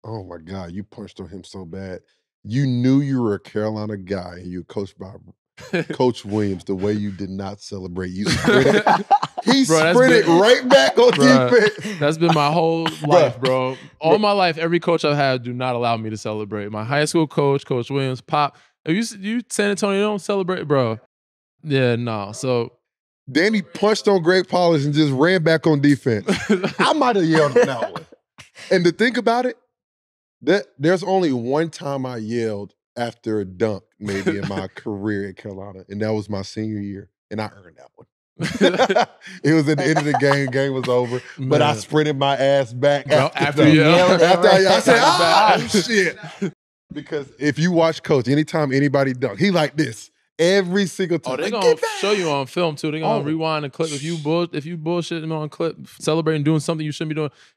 Oh my God, you punched on him so bad. You knew you were a Carolina guy and you were coached by Coach Williams. The way you did not celebrate, you sprinted. He sprinted right back on defense. That's been my whole life, bro. All my life, every coach I've had do not allow me to celebrate. My high school coach, Coach Williams, Pop. If you San Antonio don't celebrate, bro. Yeah, no. So then he punched on Greg Polish and just ran back on defense. I might have yelled on that one. And to think about it, there's only one time I yelled after a dunk, maybe in my career at Carolina, and that was my senior year, and I earned that one. It was at the end of the game. Game was over, but I sprinted my ass back after I said, "Oh shit!" Because if you watch Coach, anytime anybody dunk, he like this every single time. Oh, they're gonna show you on film too. They're gonna rewind the clip. If you bullshitting on clip, celebrating doing something you shouldn't be doing,